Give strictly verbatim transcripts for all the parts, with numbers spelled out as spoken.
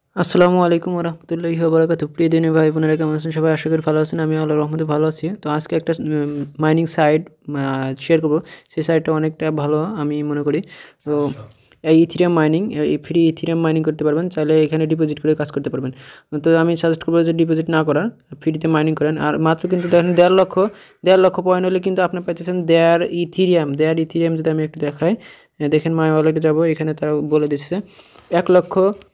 আসসালামু আলাইকুম ওয়া রাহমাতুল্লাহি ওয়া বারাকাতুহু। প্রিয় দিনী ভাই বোনেরা কেমন আছেন সবাই? আশা করি ভালো আছেন। আমি আল্লাহর রহমতে ভালো আছি। তো আজকে একটা মাইনিং সাইট শেয়ার করব। সেই সাইটটা অনেকটা ভালো আমি মনে করি। তো এই ইথেরিয়াম মাইনিং, এই ফ্রি ইথেরিয়াম মাইনিং করতে পারবেন, চাইলে এখানে ডিপোজিট করে কাজ করতে পারবেন। তো আমি সাজেস্ট করবো যে ডিপোজিট না করার, ফ্রিতে মাইনিং করেন। আর মাত্র কিন্তু দেখেন দেড় লক্ষ দেড় লক্ষ পয়েন্ট হলে কিন্তু আপনি পাইতেছেন দেড় ইথেরিয়াম দেড় ইথেরিয়াম যদি আমি একটু দেখাই, দেখেন মাই ওয়ালেটে যাবো, এখানে তারা বলে দিচ্ছে এক লক্ষ।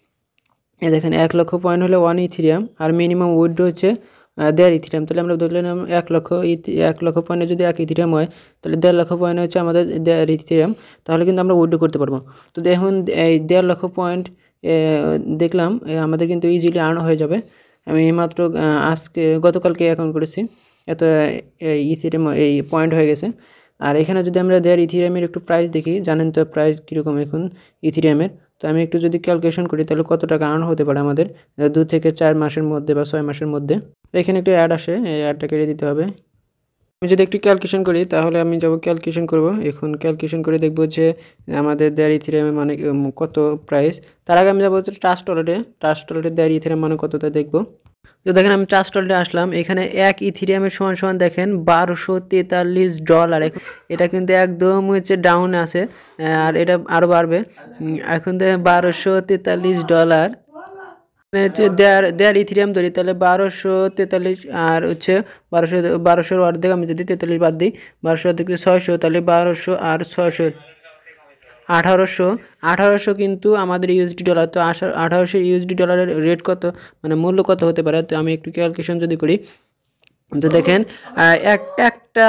এ দেখেন এক লক্ষ পয়েন্ট হলে ওয়ান ইথেরিয়াম, আর মিনিমাম উইথড্র হচ্ছে দেড় ইথেরিয়াম। তাহলে আমরা ধরে নিলাম এক লক্ষ এক লক্ষ পয়েন্টে যদি এক ইথেরিয়াম হয়, তাহলে দেড় লক্ষ পয়েন্ট হচ্ছে আমাদের দেড় ইথেরিয়াম। তাহলে কিন্তু আমরা উইথড্র করতে পারবো। তো দেখুন এই দেড় লক্ষ পয়েন্ট দেখলাম আমাদের কিন্তু ইজিলি আর্ন হয়ে যাবে। আমি মাত্র আজকে গতকালকে অ্যাকাউন্ট করেছি, এত ইথেরিয়াম এই পয়েন্ট হয়ে গেছে। আর এখানে যদি আমরা দেড় ইথেরিয়ামের একটু প্রাইস দেখি, জানেন তো প্রাইস কীরকম এখন ইথেরিয়ামের। তো আমি একটু যদি ক্যালকুলেশন করি, তাহলে কত টাকা আর্ন হতে পারে আমাদের দু থেকে চার মাসের মধ্যে বা ছয় মাসের মধ্যে। এখানে একটু অ্যাড আসে, এই অ্যাডটা কেটে দিতে হবে। আমি যদি একটু ক্যালকুলেশন করি, তাহলে আমি যাব ক্যালকুলেশন করব। এখন ক্যালকুলেশন করে দেখব যে আমাদের দেড় ইথেরিয়ামের মানে কত প্রাইস। তার আগে আমি যাবো হচ্ছে ট্রাস্ট ওয়ালেটে। ট্রাস্ট ওয়ালেটে দেড় ইথেরিয়াম মানে কতটা দেখব। তো দেখেন আমি ট্রাস্ট ওয়ালেটে আসলাম, এখানে এক ইথেরিয়ামের সমান সমান দেখেন বারোশো তেতাল্লিশ ডলার। এখন এটা কিন্তু একদম হচ্ছে ডাউনে আছে, আর এটা আরও বাড়বে। এখন দেখেন বারোশো তেতাল্লিশ ডলার হচ্ছে দেড় দেড় ইথেরিয়াম ধরি, তাহলে বারোশো তেতাল্লিশ আর হচ্ছে বারোশো বারোশোর অর্ধেক আমি যদি তেতাল্লিশ বাদ দিই, বারোশো অর্ধেক ছয়শো, তাহলে বারোশো আর ছয়শো আঠারোশো আঠারোশো কিন্তু আমাদের ইউএসডি ডলার। তো আঠারোশো ইউএসডি ডলারের রেট কত, মানে মূল্য কত হতে পারে। তো আমি একটু ক্যালকুলেশন যদি করি, তো দেখেন এক একটা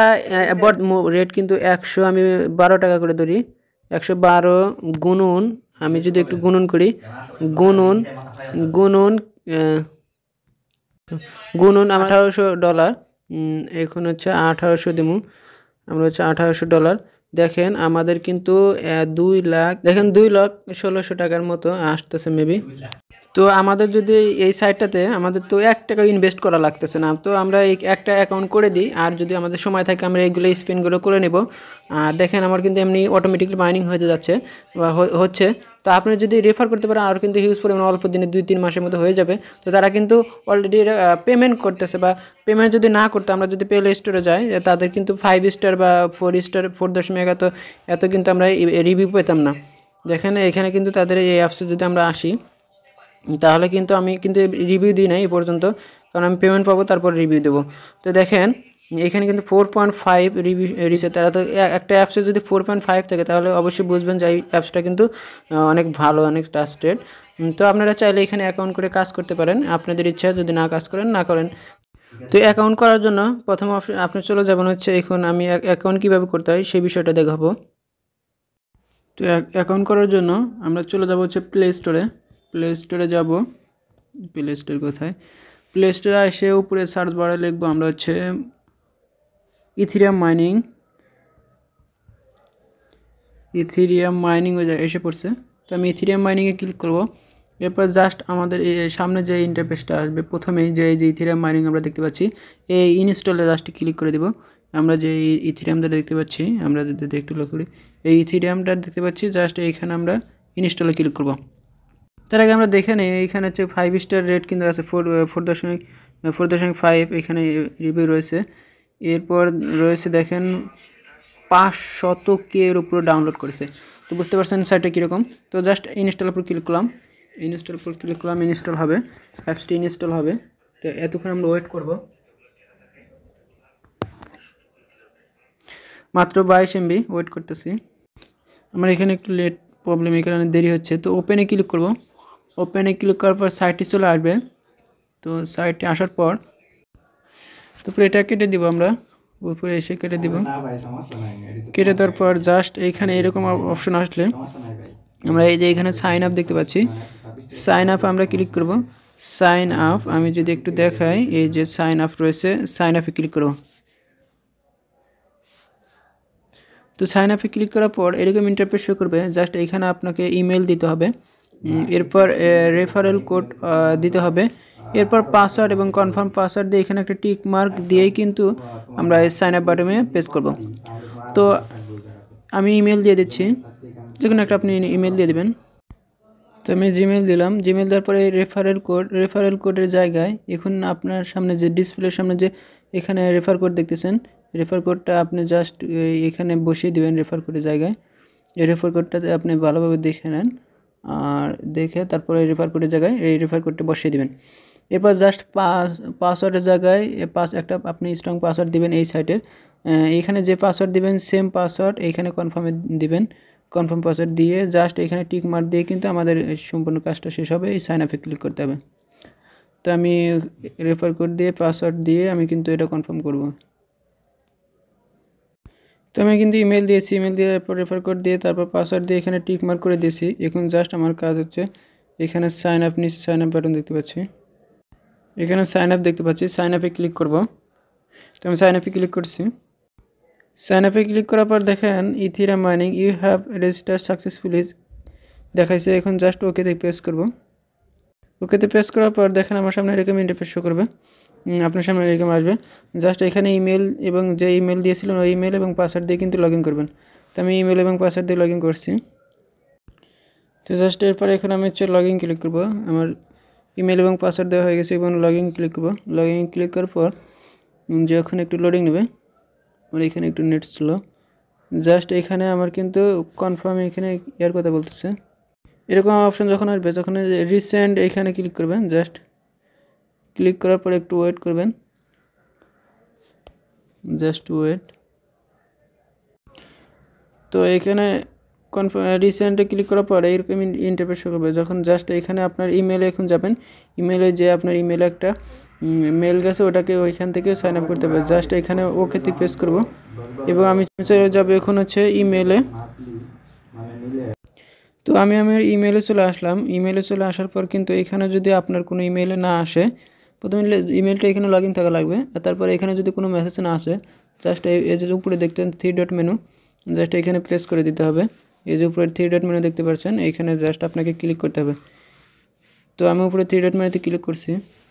রেট কিন্তু একশো, আমি বারো টাকা করে ধরি, একশো বারো গুনুন, আমি যদি একটু গুনুন করি, গুনুন গুনুন গুনুন আঠারোশো ডলার। এখন হচ্ছে আঠারোশো দিমু আমরা হচ্ছে আঠারোশো ডলার। দেখেন আমাদের কিন্তু দুই লাখ দেখেন দুই লাখ ষোলোশো টাকার মতো আসতেছে মেবি। তো আমাদের যদি এই সাইটটাতে আমাদের তো এক টাকা ইনভেস্ট করা লাগতেছে না। তো আমরা এই একটা অ্যাকাউন্ট করে দিই, আর যদি আমাদের সময় থাকে আমরা এইগুলো স্পেনগুলো করে নেব। আর দেখেন আমার কিন্তু এমনি অটোমেটিকলি মাইনিং হয়ে যাচ্ছে বা হচ্ছে। তো আপনি যদি রেফার করতে পারেন, আর কিন্তু হিউজ পরিমাণ অল্প দিনে দুই তিন মাসের মধ্যে হয়ে যাবে। তো তারা কিন্তু অলরেডি পেমেন্ট করতেছে, বা পেমেন্ট যদি না করতে আমরা যদি প্লে স্টোরে যাই, তাদের কিন্তু ফাইভ স্টার বা ফোর স্টার ফোর দশমিক এত এত কিন্তু আমরা রিভিউ পেতাম না। দেখেন এখানে কিন্তু তাদের এই অ্যাপসে যদি আমরা আসি, তাহলে কিন্তু আমি কিন্তু রিভিউ দিই নাই এই পর্যন্ত, কারণ আমি পেমেন্ট পাবো তারপর রিভিউ দেবো। তো দেখেন এখানে কিন্তু ফোর পয়েন্ট ফাইভ রিভিউ রিসে। তারা তো একটা অ্যাপসে যদি ফোর পয়েন্ট ফাইভ থাকে, তাহলে অবশ্যই বুঝবেন যে এই অ্যাপসটা কিন্তু অনেক ভালো, অনেক ট্রাস্টেড। তো আপনারা চাইলে এখানে অ্যাকাউন্ট করে কাজ করতে পারেন, আপনাদের ইচ্ছা, যদি না কাজ করেন না করেন। তো অ্যাকাউন্ট করার জন্য প্রথম অপশন আপনি চলে যাবেন হচ্ছে, এখন আমি অ্যাকাউন্ট কীভাবে করতে হয় সেই বিষয়টা দেখাবো। তো অ্যাকাউন্ট করার জন্য আমরা চলে যাব হচ্ছে প্লে স্টোরে। প্লে স্টোরে যাব, প্লে স্টোর কোথায়, প্লে স্টোরে এসে উপরে সার্চ বারে লিখবো আমরা হচ্ছে ইথেরিয়াম মাইনিং। ইথেরিয়াম মাইনিং এসে পড়ছে। তো আমি ইথেরিয়াম মাইনিংয়ে ক্লিক করব। এরপর জাস্ট আমাদের সামনে যে ইন্টারফেসটা আসবে, প্রথমেই যে যে ইথেরিয়াম মাইনিং আমরা দেখতে পাচ্ছি, এই ইনস্টলে জাস্ট ক্লিক করে দেব। আমরা যে ইথেরিয়ামটা দেখতে পাচ্ছি, আমরা যদি একটু লক্ষ্য করি, এই ইথেরিয়ামটা দেখতে পাচ্ছি, জাস্ট এইখানে আমরা ইনস্টলে ক্লিক করব। তার আগে আমরা দেখে নিই, এইখানে হচ্ছে ফাইভ স্টার রেট কিন্তু আছে, ফোর ফোর দশমিক ফোর দশমিক ফাইভ এখানে রিভিউ রয়েছে। এরপর রয়েছে দেখেন পাঁচশত কে এর উপরে ডাউনলোড করেছে। তো বুঝতে পারছেন সাইটটা কীরকম। তো জাস্ট ইনস্টলের উপর ক্লিক করলাম, ইনস্টল উপর ক্লিক করলাম, ইনস্টল হবে, অ্যাপসটি ইনস্টল হবে। তো এতক্ষণ আমরা ওয়েট করব, মাত্র বাইশ এমবি ওয়েট করতেছি। আমার এখানে একটু লেট প্রবলেম, এই কারণে দেরি হচ্ছে। তো ওপেনে ক্লিক করব, ওপেনে ক্লিক করার পর সাইটটি চলে আসবে। তো সাইটটি আসার পর তো এটা কেটে দিব, আমরা উপরে এসে কেটে দিব। কেটে দেওয়ার পর জাস্ট এইখানে এরকম অপশন আসলে আমরা এই যে এখানে সাইন আপ দেখতে পাচ্ছি, সাইন আপ আমরা ক্লিক করব। সাইন আপ আমি যদি একটু দেখাই, এই যে সাইন আপ রয়েছে, সাইন আপে ক্লিক করব। তো সাইন আপে ক্লিক করার পর এরকম ইন্টারফেস শো করবে। জাস্ট এখানে আপনাকে ইমেল দিতে হবে, এরপর রেফারেল কোড দিতে হবে, এরপর পাসওয়ার্ড এবং কনফার্ম পাসওয়ার্ড দিয়ে এখানে একটা টিক মার্ক দিয়েই কিন্তু আমরা এই সাইন আপ বাটনে প্রেস করব। তো আমি ইমেল দিয়ে দিচ্ছি, যে কোনো একটা আপনি ইমেল দিয়ে দেবেন। তো আমি জিমেল দিলাম, জিমেল দেওয়ার পরে রেফারেল কোড, রেফারেল কোডের জায়গায় এখন আপনার সামনে যে ডিসপ্লের সামনে যে এখানে রেফার কোড দেখতেছেন, রেফার কোডটা আপনি জাস্ট এখানে বসিয়ে দেবেন রেফার কোডের জায়গায়। এই রেফার কোডটাতে আপনি ভালোভাবে দেখে নেন, আর দেখে তারপরে রেফার কোডের জায়গায় এই রেফার কোডটা বসিয়ে দেবেন। এরপর জাস্ট পাস পাসওয়ার্ডের জায়গায় পাস একটা আপনি স্ট্রং পাসওয়ার্ড দিবেন এই সাইটের। এইখানে যে পাসওয়ার্ড দিবেন সেম পাসওয়ার্ড এইখানে কনফার্মে দিবেন, কনফার্ম পাসওয়ার্ড দিয়ে জাস্ট এখানে টিক মার্ক দিয়ে কিন্তু আমাদের সম্পূর্ণ কাজটা শেষ হবে। এই সাইন আপে ক্লিক করতে হবে। তো আমি রেফার কোড দিয়ে পাসওয়ার্ড দিয়ে আমি কিন্তু এটা কনফার্ম করব। তো আমি কিন্তু ইমেল দিয়েছি, ইমেল দিয়ে তারপর রেফার কোড দিয়ে তারপর পাসওয়ার্ড দিয়ে এখানে টিক মার্ক করে দিয়েছি। এখন জাস্ট আমার কাজ হচ্ছে এখানে সাইন আপ, নিচে সাইন আপ বাটন দেখতে পাচ্ছি, এখানে সাইন আপ দেখতে পাচ্ছি, সাইন আপে ক্লিক করব। তো আমি সাইন আপে ক্লিক করছি। সাইন আপে ক্লিক করার পর দেখেন Ethereum mining you have register successfully দেখাইছে। এখন জাস্ট ওকেতে প্রেস করব। ওকেতে প্রেস করার পর দেখেন আমার সামনে এরকম ইন্টারফেস শো করবে, আপনার সামনে এরকম আসবে। জাস্ট এখানে ইমেল এবং যে ইমেল দিয়েছিলেন ওই ইমেল এবং পাসওয়ার্ড দিয়ে কিন্তু লগ ইন করবেন। তো আমি ইমেল এবং পাসওয়ার্ড দিয়ে লগ ইন করছি। তো জাস্ট এরপর এখানে আমি হচ্ছে লগ ইন ক্লিক করবো। আমার ইমেল এবং পাসওয়ার্ড দেওয়া হয়ে গেছে এবং লগ ইন ক্লিক করবো। লগ ইন ক্লিক করার পর যখন একটু লোডিং নেবে, আমার এখানে একটু নেট স্লো, জাস্ট এখানে আমার কিন্তু কনফার্ম এখানে ইয়ার কথা বলতেছে। এরকম অপশন যখন আসবে তখন রিসেন্ট এখানে ক্লিক করবেন। জাস্ট ক্লিক করার পর একটু ওয়েট করবেন, জাস্ট ওয়েট। তো এখানে কনফার্ম রিসেন্টে ক্লিক করার পর এইরকম ইন্টারফেস শো করবে। যখন জাস্ট এখানে আপনার ইমেলে এখন যাবেন, ইমেলে যে আপনার ইমেলে একটা মেল গেছে ওটাকে ওইখান থেকে সাইন আপ করতে হবে। জাস্ট এখানে ওকেতে প্রেস করব এবং আমি চলে যাবো এখন হচ্ছে ইমেলে। তো আমি আমার ইমেলে চলে আসলাম। ইমেলে চলে আসার পর কিন্তু এখানে যদি আপনার কোনো ইমেলে না আসে, প্রথমে ইমেলটা এখানে লগ ইন থাকা লাগবে। আর তারপর এখানে যদি কোনো মেসেজ না আসে, জাস্ট এই যে উপরে দেখতেন থ্রি ডট মেনু, জাস্ট এখানে প্রেস করে দিতে হবে। এই যে উপরে থ্রি ডট মেনু দেখতে পাচ্ছেন, এইখানে জাস্ট আপনাকে ক্লিক করতে হবে। তো আমি উপরে থ্রি ডট মেনুতে ক্লিক করছি।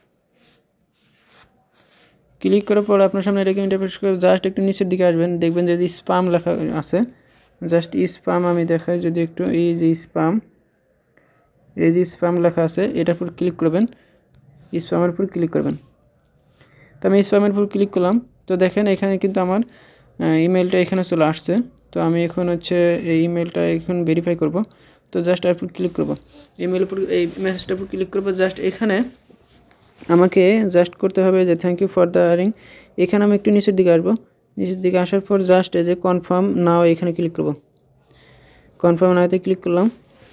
ক্লিক করার পর আপনার সামনে এরকম ইন্টারফেস করে জাস্ট একটু নিচের দিকে আসবেন, দেখবেন যে স্প্যাম লেখা আছে। জাস্ট স্প্যাম আমি দেখাই যদি একটু, এই যে স্প্যাম, এই যে স্প্যাম লেখা আছে এটার উপর ক্লিক করবেন, স্প্যামের উপর ক্লিক করবেন। তো আমি স্প্যামের উপর ক্লিক করলাম। তো দেখেন এখানে কিন্তু আমার ইমেলটা এখানে চলে আসছে। তো আমি এখন হচ্ছে এই ইমেলটা এখন ভেরিফাই করব। তো জাস্ট এর উপর ক্লিক করব, ইমেল উপর এই মেসেজটার উপর ক্লিক করব। জাস্ট এখানে আমাকে জাস্ট করতে হবে যে thank you for the earning. এখানে আমি একটু নিচের দিকে আসবো, নিচের দিকে আসার পর জাস্ট এই যে কনফার্ম নাও এখানে ক্লিক করব। কনফার্ম নাওতে ক্লিক করলাম।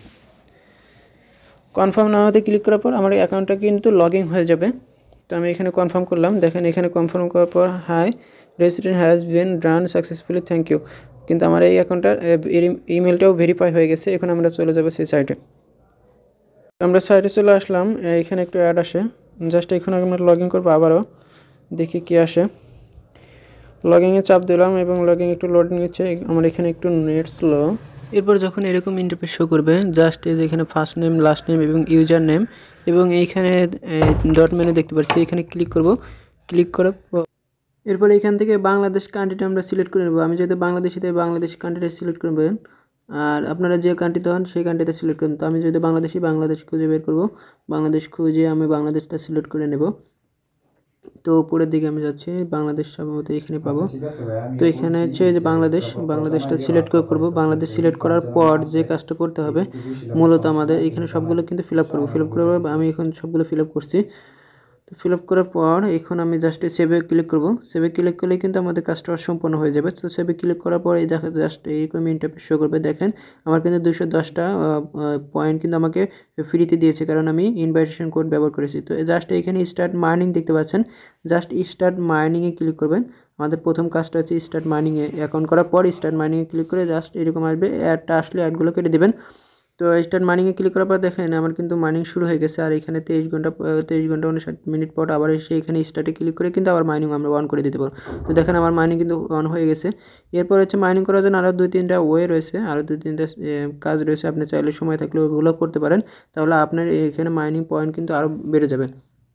কনফার্ম নাওতে ক্লিক করার পর আমার অ্যাকাউন্টটা কিন্তু লগ ইন হয়ে যাবে। তো আমি এখানে কনফার্ম করলাম। দেখেন এখানে কনফার্ম করার পর hi registration has been run successfully, thank you. কিন্তু আমার এই অ্যাকাউন্টটার ইমেলটাও ভেরিফাই হয়ে গেছে। এখন আমরা চলে যাব সেই সাইটে। আমরা সাইটে চলে আসলাম, এখানে একটু অ্যাড আসে, জাস্ট এখানে আমরা লগ ইন করবো। আবারও দেখি কি আসে। লগ ইনে চাপ দিলাম এবং লগ ইন একটু লোড নিচ্ছে, আমার এখানে একটু নেট স্লো। এরপর যখন এরকম ইন্টারফেস শো করবে, জাস্ট এই যে এখানে ফার্স্ট নেম, লাস্ট নেম এবং ইউজার নেম এবং এইখানে ডট মেনু দেখতে পাচ্ছি, এখানে ক্লিক করব। ক্লিক করার পর এরপর এখান থেকে বাংলাদেশ কান্ট্রিটা আমরা সিলেক্ট করে নেব। আমি যেহেতু বাংলাদেশি তাই বাংলাদেশ কান্ট্রিটা সিলেক্ট করবেন, আর আপনারা যে কান্ট্রিতে হন সেই কান্ট্রিতে সিলেক্ট করবেন। তো আমি যেহেতু বাংলাদেশি, বাংলাদেশ খুঁজে বের করব। বাংলাদেশ খুঁজে আমি বাংলাদেশটা সিলেক্ট করে নেব। তো উপরের দিকে আমি যাচ্ছি, বাংলাদেশ সম্ভবত এখানে পাবো। তো এখানে হচ্ছে যে বাংলাদেশ, বাংলাদেশটা সিলেক্ট করব। বাংলাদেশ সিলেক্ট করার পর যে কাজটা করতে হবে মূলত আমাদের এখানে সবগুলো কিন্তু ফিল আপ করবো। ফিল আপ করার পর আমি এখন সবগুলো ফিল আপ করছি। তো ফিল আপ করার পর এখন আমি জাস্ট সেভে ক্লিক করব। সেভে ক্লিক করলে কিন্তু আমাদের কাজটা সম্পূর্ণ হয়ে যাবে। তো সেভে ক্লিক করার পর এই দেখা জাস্ট এইরকম ইন্টারফেস শো করবে। দেখেন আমার কিন্তু দুশো দশটা পয়েন্ট কিন্তু আমাকে ফ্রিতে দিয়েছে, কারণ আমি ইনভাইটেশন কোড ব্যবহার করেছি। তো জাস্ট এখানে স্টার্ট মাইনিং দেখতে পাচ্ছেন, জাস্ট স্টার্ট মাইনিংয়ে ক্লিক করবেন। আমাদের প্রথম কাজটা হচ্ছে স্টার্ট মাইনিংয়ে অ্যাকাউন্ট করার পর স্টার্ট মাইনিংয়ে ক্লিক করে জাস্ট এরকম আসবে, অ্যাডটা আসলে অ্যাডগুলো কেটে দেবেন। তো স্টার্ট মাইনিংয়ে ক্লিক করার পর দেখেন আমার কিন্তু মাইনিং শুরু হয়ে গেছে। আর এখানে তেইশ ঘন্টা তেইশ ঘন্টা উনষাট মিনিট পর আবার এসে এখানে স্টার্টে ক্লিক করে কিন্তু আবার মাইনিং আমরা অন করে দিতে পারবো। তো দেখেন আমার মাইনিং কিন্তু অন হয়ে গেছে। এরপর হচ্ছে মাইনিং করার জন্য আরও দুই তিনটা ওয়ে রয়েছে, আরও দুই তিনটা কাজ রয়েছে। আপনি চাইলে সময় থাকলে ওগুলো করতে পারেন, তাহলে আপনার এখানে মাইনিং পয়েন্ট কিন্তু আরও বেড়ে যাবে।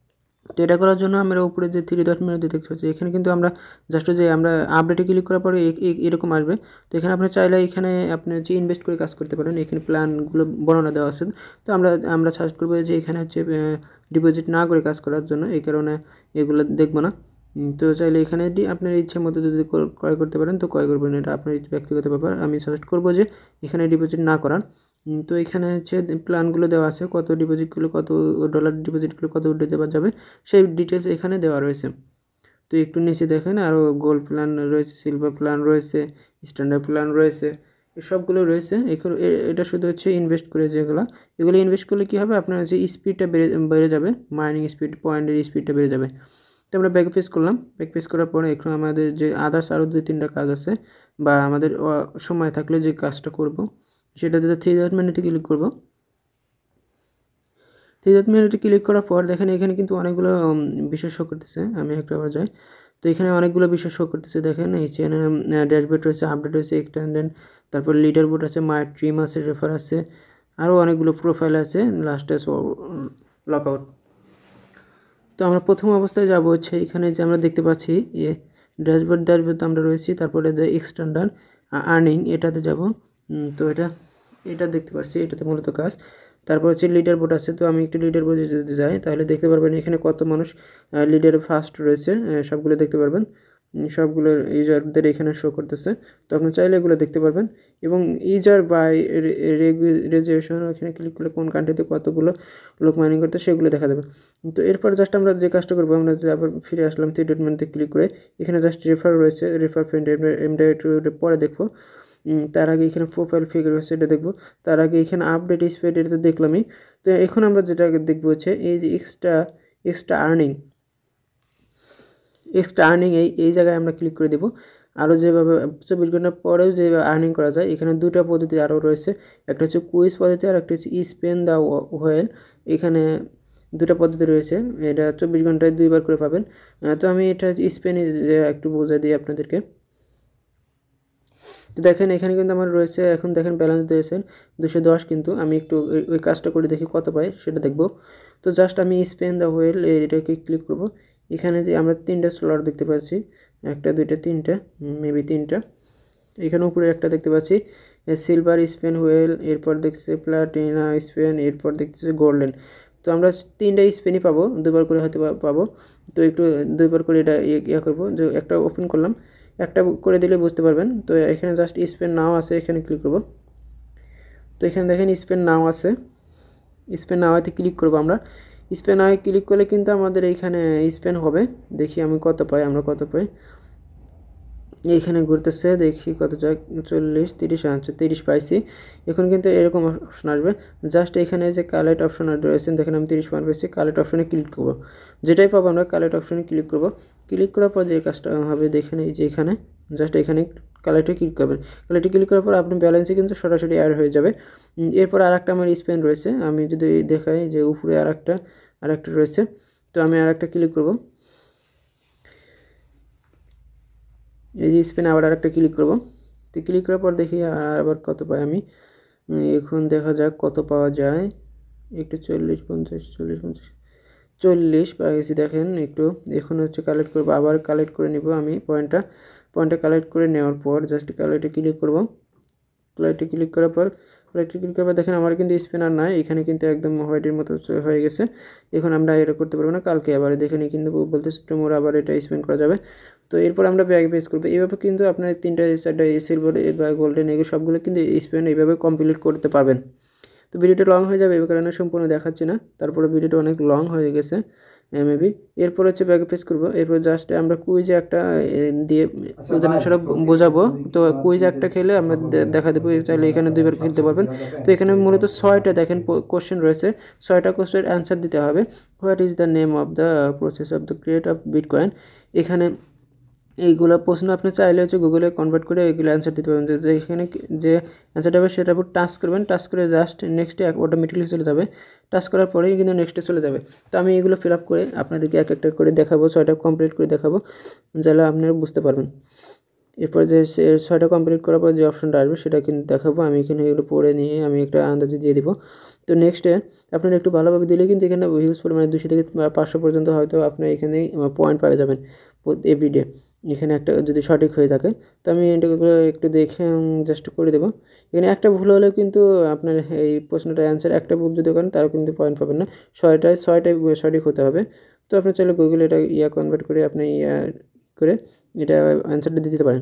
তো এটা করার জন্য আমরা উপরে যে থ্রি ডট মেনুতে দেখতে পাচ্ছি এখানে কিন্তু আমরা জাস্ট যে আমরা আপডেটে ক্লিক করার পরে এরকম আসবে। তো এখানে আপনি চাইলে এখানে আপনি যে ইনভেস্ট করে কাজ করতে পারেন, এখানে প্ল্যানগুলো বর্ণনা দেওয়া আছে। তো আমরা আমরা সাজেস্ট করবো যে এখানে হচ্ছে ডিপোজিট না করে কাজ করার জন্য, এই কারণে এগুলো দেখবো না। তো চাইলে এখানে আপনার ইচ্ছে মতো যদি ক্রয় করতে পারেন তো ক্রয় করবেন, এটা আপনার ব্যক্তিগত ব্যাপার। আমি সাজেস্ট করবো যে এখানে ডিপোজিট না করার। তো এখানে হচ্ছে প্ল্যানগুলো দেওয়া আছে, কত ডিপোজিটগুলো, কত ডলার ডিপোজিটগুলো কত উঠে দেওয়া যাবে সেই ডিটেলস এখানে দেওয়া রয়েছে। তো একটু নিচে দেখেন আরও গোল্ড প্ল্যান রয়েছে, সিলভার প্ল্যান রয়েছে, স্ট্যান্ডার্ড প্ল্যান রয়েছে, সবগুলো রয়েছে। এগুলো এটা শুধু হচ্ছে ইনভেস্ট করে যেগুলো, এগুলো ইনভেস্ট করলে কী হবে, আপনার হচ্ছে স্পিডটা বেড়ে বেড়ে যাবে, মাইনিং স্পিড, পয়েন্টের স্পিডটা বেড়ে যাবে। তো আমরা ব্যাক পেজ করলাম, ব্যাক পেজ করার পরে এখন আমাদের যে আদার্স আরও দুই তিনটা কাজ আছে, বা আমাদের সময় থাকলে যে কাজটা করব সেটা যদি থ্রি ডট মেনুতে ক্লিক করব। থ্রি ডট মেনুতে ক্লিক করার পর দেখেন এখানে কিন্তু অনেকগুলো বিষয় শো করতেছে। আমি একটা আবার যাই, তো এখানে অনেকগুলো বিষয় শো করতেছে। দেখেন এই চ্যানেল ড্যাশবোর্ড রয়েছে, আপডেট রয়েছে, এক্সটেন্ডেড, তারপর লিডার বোর্ড আছে, মাই ট্রিম আছে, রেফার আছে, আরও অনেকগুলো প্রোফাইল আছে, লাস্টে লকআউট। তো আমরা প্রথম অবস্থায় যাব হচ্ছে এখানে যে আমরা দেখতে পাচ্ছি এ ড্যাশবোর্ড, ড্যাশবোর্ড আমরা রয়েছি, তারপরে যে এক্সটেন্ডার আর্নিং এটাতে যাব। তো এটা এটা দেখতে পাচ্ছি, এটাতে মূলত কাজ। তারপর হচ্ছে লিডার বোর্ড আছে, তো আমি একটু লিডার বোর্ডে যদি যাই তাহলে দেখতে পারবেন এখানে কত মানুষ লিডারে ফার্স্ট রয়েছে, সবগুলো দেখতে পারবেন, সবগুলো ইউজারদের এখানে শো করতেছে। তো আপনি চাইলে এগুলো দেখতে পারবেন। এবং ইউজার বাই রেজুয়েশন এখানে ক্লিক করলে কোন কান্ট্রিতে কতগুলো লোক মাইনিং করতে সেগুলো দেখা যাবে। তো এরপর জাস্ট আমরা যে কাজটা করবো, আমরা আবার ফিরে আসলাম থ্রি ডট মেনুতে ক্লিক করে, এখানে জাস্ট রেফার রয়েছে, রেফার ফ্রেন্ড এমটা একটু পরে দেখবো। তার আগে এখানে প্রোফাইল ফিগার রয়েছে, এটা দেখবো। তার আগে এখানে আপডেট স্পিড, এটা দেখলামই। তো এখন আমরা যেটা দেখবো হচ্ছে এই যে extra extra earning, extra earning এই এই জায়গায় আমরা ক্লিক করে দেবো। আরও যেভাবে চব্বিশ ঘন্টা পরেও যেভাবে আর্নিং করা যায়, এখানে দুটো পদ্ধতি আরও রয়েছে, একটা হচ্ছে কুইজ পদ্ধতি আর একটা হচ্ছে স্পেন দ্য হোয়েল। এখানে দুটো পদ্ধতি রয়েছে, এটা চব্বিশ ঘন্টায় দুইবার করে পাবেন। তো আমি এটা স্পেনে একটু বোঝাই দিই আপনাদেরকে। তো দেখেন এখানে কিন্তু আমার রয়েছে, এখন দেখেন ব্যালেন্স দিয়েছেন দুশো দশ, কিন্তু আমি একটু ওই কাজটা করে দেখি কত পাই সেটা দেখব। তো জাস্ট আমি স্পেন দ্য হোয়েল এটাকে ক্লিক করব। এখানে যে আমরা তিনটা স্লট দেখতে পাচ্ছি, একটা দুইটা তিনটা, মেবি তিনটা। এখানে উপরে একটা দেখতে পাচ্ছি সিলভার স্পেন হোয়েল, এরপর দেখছি প্লাটিনা স্পেন, এরপর দেখতেছি গোল্ডেন। তো আমরা তিনটা স্পেনই পাবো, দুবার করে হয়তো পাবো। তো একটু দুইবার করে এটা ইয়ে করবো, যে একটা ওপেন করলাম, একটা করে দিলে বুঝতে পারবেন। তো এখানে জাস্ট স্পেন নাও আছে, এখানে ক্লিক করব। তো এখানে দেখেন স্পেন নাও আছে, স্পেন নাওতে ক্লিক করব আমরা। স্পেন নাওয়ে ক্লিক করলে কিন্তু আমাদের এইখানে স্পেন হবে। দেখি আমি কত পাই, আমরা কত পাই। এইখানে ঘুরতেছে, দেখি কত যায়, চল্লিশ, তিরিশ, আচ্ছা তিরিশ পাইছি। এখন কিন্তু এরকম অপশন আসবে, জাস্ট এখানে যে কালেক্ট অপশন রয়েছে, দেখেন আমি তিরিশ পয়েন্ট পেয়েছি। কালেক্ট অপশনে ক্লিক করবো, যেটাই পাবো আমরা কালেক্ট অপশনে ক্লিক করব। ক্লিক করার পর যে কাজটা হবে দেখেন এই যে এখানে জাস্ট এখানে কালেক্টে ক্লিক করবেন। কালেক্টে ক্লিক করার পর আপনার ব্যালেন্সে কিন্তু সরাসরি অ্যাড হয়ে যাবে। এরপর আর একটা আমার স্পেন রয়েছে, আমি যদি দেখাই যে উপরে আর একটা আর একটা রয়েছে, তো আমি আর একটা ক্লিক করব। এই যে স্পেন আবার আরেকটা ক্লিক করব। তো ক্লিক করার পর দেখি আবার কত পাই আমি। এখন দেখা যাক কত পাওয়া যায়। একটু চল্লিশ, পঞ্চাশ, চল্লিশ, পঞ্চাশ, চল্লিশ পাইছি। দেখেন একটু এখন হচ্ছে কালেক্ট করবো, আবার কালেক্ট করে নিব আমি পয়েন্টটা। পয়েন্টটা কালেক্ট করে নেওয়ার পর জাস্ট কালেক্টে ক্লিক করব। কালেক্টে ক্লিক করার পর কালেক্টে ক্লিক করার পর দেখেন আমার কিন্তু স্পেন আর নাই, এখানে কিন্তু একদম হোয়াইটের মতো হয়ে গেছে। এখন আমরা এটা করতে পারবো না, কালকে আবার দেখেন কিন্তু বলতেছে তোমার আবার এটা স্পেন করা যাবে। তো এরপর আমরা ব্যাক পেজ করবো। এইভাবে কিন্তু আপনার তিনটা চারটা সিলভার বা গোল্ডেন এগুলো সবগুলো কিন্তু স্পেন এইভাবে কমপ্লিট করতে পারবেন। তো ভিডিওটা লং হয়ে যাবে, এই কারণে সম্পূর্ণ দেখাচ্ছি না। তারপরে ভিডিওটা অনেক লং হয়ে গেছে মেবি। এরপর হচ্ছে ব্যাক পেজ করবো। এরপর জাস্ট আমরা কুইজে একটা দিয়ে উদাহরণস্বরূপ বোঝাবো। তো কুইজ একটা খেলে আমরা দেখা দেবো, চাইলে এখানে দুইবার খেলতে পারবেন। তো এখানে মূলত ছয়টা দেখেন কোশ্চেন রয়েছে, ছয়টা কোশ্চেন অ্যান্সার দিতে হবে। What is the name of the process of the create of bitcoin. এখানে এইগুলো প্রশ্ন আপনি চাইলে হচ্ছে গুগলে কনভার্ট করে এগুলো অ্যান্সার দিতে পারবেন। যে এখানে যে অ্যান্সারটা হবে সেটার উপর টাচ করবেন, টাচ করে জাস্ট নেক্সটে অটোমেটিকলি চলে যাবে। টাচ করার পরেই কিন্তু নেক্সটে চলে যাবে। তো আমি এগুলো ফিল আপ করে আপনাদেরকে এক একটা করে দেখাবো, ছয়টা কমপ্লিট করে দেখাবো, যাহলে আপনারা বুঝতে পারবেন। এরপর যে ছয়টা কমপ্লিট করার পর যে অপশনটা আসবে সেটা কিন্তু দেখাবো। আমি এখানে এগুলো পড়ে নিয়ে আমি একটা আন্দাজে দিয়ে দিব। তো নেক্সটে আপনারা একটু ভালোভাবে দিলে কিন্তু এখানে হিউজ পরিমাণে দুশো থেকে পাঁচশো পর্যন্ত হয়তো আপনার এখানে পয়েন্ট পাওয়া যাবেন এভরিডে, এখানে একটা যদি সঠিক হয়ে থাকে। তো আমি এটাগুলো একটু দেখে জাস্ট করে দেবো। এখানে একটা ভুল হলেও কিন্তু আপনার এই প্রশ্নটার অ্যান্সার একটা ভুল যদি করেন তারও কিন্তু পয়েন্ট পাবেন না, ছয়টায় ছয়টায় সঠিক হতে হবে। তো আপনি চাইলে গুগল এটা ইয়া কনভার্ট করে আপনি ইয়া করে এটা অ্যান্সারটা দিয়ে দিতে পারেন।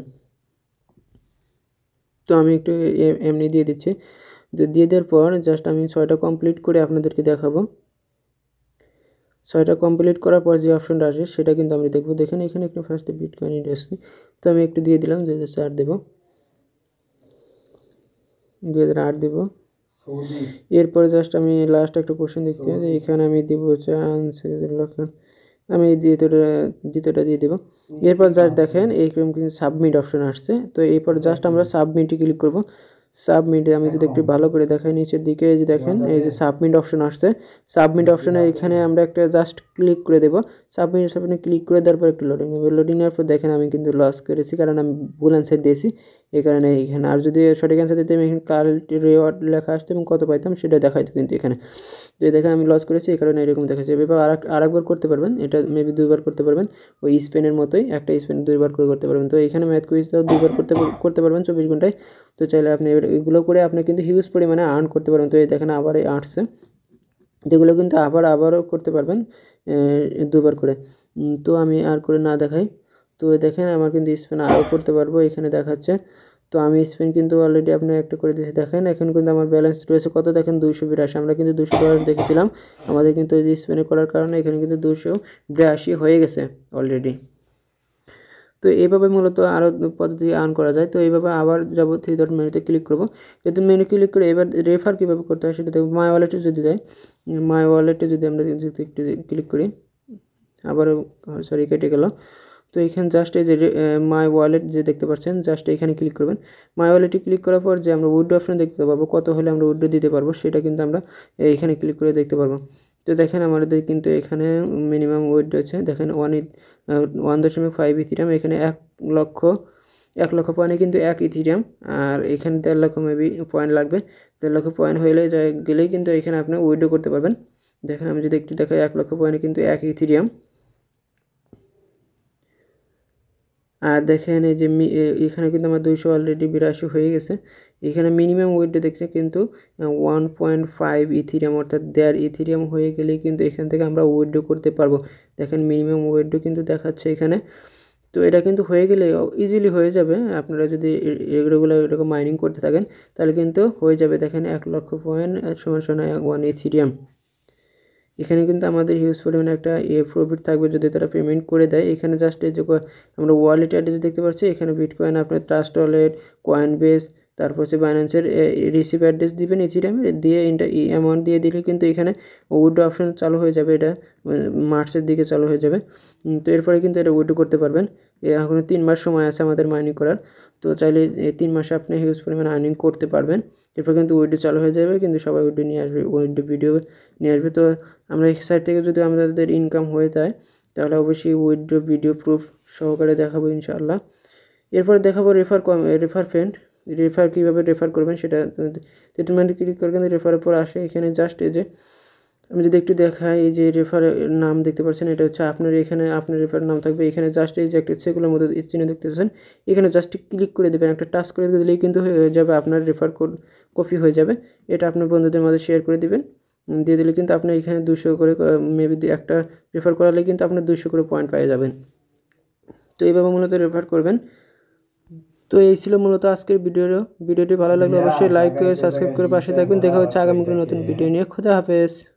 তো আমি একটু এমনি দিয়ে দিচ্ছি। দিয়ে দেওয়ার পর জাস্ট আমি ছয়টা কমপ্লিট করে আপনাদেরকে দেখাবো। ছয়টা কমপ্লিট করার পর যে অপশনটা আসে সেটা কিন্তু আমি দেখবো। দেখেন এখানে একটু ফার্স্টে বিটকয়েন ইন্ডাস্ট্রি, তো আমি একটু দিয়ে দিলাম দুই হাজার চার দেবো, দুই হাজার আট দেবো। এরপরে জাস্ট আমি লাস্ট একটা কোশ্চেন দেখতে হবে, এখানে আমি দেবো চান্স লক্ষণ, আমি দ্বিতীয়টা দ্বিতীয়টা দিয়ে দেবো। এরপর জাস্ট দেখেন এইরকম কিন্তু সাবমিট অপশন আসছে। তো এরপর জাস্ট আমরা সাবমিটে ক্লিক করবো। সাবমিটে আমি যদি একটু ভালো করে দেখাই, নিচের দিকে যে দেখেন এই যে সাবমিট অপশন আসছে, সাবমিট অপশনে এখানে আমরা একটা জাস্ট ক্লিক করে দেবো। সাবমিট অপশনে ক্লিক করে দেওয়ার পর একটু লোডিং নেবে, লোডিং নেওয়ার পর দেখেন আমি কিন্তু লস করেছি কারণ আমি ভুল অ্যান্সার দিয়েছি এই কারণে এখানে। আর যদি সঠিক অ্যান্সার দিতে আমি এখানে কারেন্ট রিওয়ার্ড লেখা আসতো এবং কত পাইতাম সেটা দেখাইতো কিন্তু এখানে। তো দেখেন আমি লস করেছি এই কারণে এরকম দেখাচ্ছে। এবার আর আরেকবার করতে পারবেন, এটা মেবি দুইবার করতে পারবেন, ওই স্পেনের মতোই একটা স্পেন দুইবার করে করতে পারবেন। তো এখানে ম্যাথ কুইজটাও দুইবার করতে করতে পারবেন চব্বিশ ঘন্টায়। তো চাইলে আপনি এগুলো করে আপনি কিন্তু হিউজ পরিমাণে আর্ন করতে পারবেন। তো এই দেখেন আবার এই আসছে, যেগুলো কিন্তু আবার আবারও করতে পারবেন দুবার করে। তো আমি আর করে না দেখাই, তো দেখেন আমার কিন্তু স্পেন আরও করতে পারবো এখানে দেখাচ্ছে। তো আমি স্পেন কিন্তু অলরেডি আপনার একটা করে দিয়েছি, দেখেন এখন কিন্তু আমার ব্যালেন্স রয়েছে কত দেখেন দুশো বিরাশি। আমরা কিন্তু দুশো ডলার দেখেছিলাম, আমাদের কিন্তু ওই যে স্পেনে করার কারণে এখানে কিন্তু দুশো বিরাশি হয়ে গেছে অলরেডি। তো এইভাবে মূলত আরও পদ্ধতি আর্ন করা যায়। তো এইভাবে আবার যাব থ্রি ডট মেনুতে ক্লিক করবো। যেহেতু মেনু ক্লিক করে এবার রেফার কীভাবে করতে হয় সেটা দেখব। মাই ওয়ালেটে যদি দেয়, মাই ওয়ালেটে যদি আমরা যদি একটু ক্লিক করি, আবারও সরি কেটে গেল। তো এখানে জাস্ট এই যে মাই ওয়ালেট যে দেখতে পাচ্ছেন জাস্ট এখানে ক্লিক করবেন। মাই ওয়ালেটে ক্লিক করার পর যে আমরা উইথড্র অপশন দেখতে পাবো, কত হলে আমরা উইথড্র দিতে পারবো সেটা কিন্তু আমরা এইখানে ক্লিক করে দেখতে পারবো। তো দেখেন আমাদের কিন্তু এখানে মিনিমাম উইথড্র আছে, দেখেন ওয়ান ওয়ান দশমিক ফাইভ ইথিরিয়াম, এখানে এক লক্ষ এক লক্ষ পয়েন্টে কিন্তু এক ইথিরিয়াম, আর এখানে দেড় লক্ষ মেবি পয়েন্ট লাগবে। দেড় লক্ষ পয়েন্ট হইলে গেলেই কিন্তু এখানে আপনি উইথড্র করতে পারবেন। দেখেন আমি যদি একটু দেখাই, এক লক্ষ পয়েন্টে কিন্তু এক ইথিরিয়াম। আর দেখেন এই যে এখানে কিন্তু আমার দুইশো অলরেডি বিরাশি হয়ে গেছে। এখানে মিনিমাম ওয়েটটা দেখছে কিন্তু ওয়ান পয়েন্ট ফাইভ ইথিরিয়াম, অর্থাৎ দেড় ইথিরিয়াম হয়ে গেলেই কিন্তু এখান থেকে আমরা উইথড্র করতে পারবো। দেখেন মিনিমাম উইথড্র কিন্তু দেখাচ্ছে এখানে। তো এটা কিন্তু হয়ে গেলে ইজিলি হয়ে যাবে, আপনারা যদি রেগুলার এরকম মাইনিং করতে থাকেন তাহলে কিন্তু হয়ে যাবে। দেখেন এক লক্ষ পয়েন্ট সমান সমান ওয়ান ইথিরিয়াম। এখানে কিন্তু আমাদের হিউজ পরিমাণে একটা এ প্রফিট থাকবে যদি তারা পেমেন্ট করে দেয়। এখানে জাস্ট এই যে আমরা ওয়ালেট অ্যাড্রেস দেখতে পাচ্ছি, এখানে বিটকয়েন আপনার ট্রাস্ট ওয়ালেট, কয়েন বেস, তারপর হচ্ছে বাইন্যান্সের রিসিভ অ্যাড্রেস দিবেন ইথিরিয়ামে দিয়ে ইন্টা ই অ্যামাউন্ট দিয়ে দিলে কিন্তু এখানে উইথড্র অপশন চালু হয়ে যাবে। এটা মার্চের দিকে চালু হয়ে যাবে। তো এরপরে কিন্তু এটা উইথড্র করতে পারবেন। এখন তিন মাস সময় আছে আমাদের মাইনিং করার। তো চাইলে এই তিন মাসে আপনি হিউজ পরিমাণে আর্নিং করতে পারবেন। এরপর কিন্তু উইথড্র চালু হয়ে যাবে, কিন্তু সবাই উইথড্র নিয়ে আসবে, উইথড্র ভিডিও নিয়ে আসবে। তো আমরা এই সাইট থেকে যদি আমাদের ইনকাম হয়ে যায় তাহলে অবশ্যই উইথড্র ভিডিও প্রুফ সহকারে দেখাবো ইনশাআল্লাহ। এরপরে দেখাবো রেফার রেফার ফ্রেন্ড, রেফার কীভাবে রেফার করবেন সেটা ট্রিটমেন্টে ক্লিক করে কিন্তু রেফারের পর আসে। এখানে জাস্ট এই যে আমি যদি একটু দেখাই, এই যে রেফারের নাম দেখতে পাচ্ছেন, এটা হচ্ছে আপনার, এখানে আপনার রেফারের নাম থাকবে। এখানে জাস্ট এই যে একটা সেগুলোর মধ্যে চিহ্ন দেখতে পাচ্ছেন, এখানে জাস্ট ক্লিক করে দেবেন, একটা টাচ করে দিলেই কিন্তু হয়ে যাবে আপনার রেফার কোড কপি হয়ে যাবে। এটা আপনার বন্ধুদের মধ্যে শেয়ার করে দিবেন, দিয়ে দিলে কিন্তু আপনি এখানে দুশো করে মেবি একটা রেফার করালে কিন্তু আপনার দুশো করে পয়েন্ট পেয়ে যাবেন। তো এইভাবে মূলত রেফার করবেন। তো এই ছিল মূলত আজকের ভিডিও। ভিডিওটি ভালো লাগলে অবশ্যই লাইক করে সাবস্ক্রাইব করে পাশে থাকবেন। দেখা হচ্ছে আগামী কোনো নতুন ভিডিও নিয়ে। খোদা হাফেজ।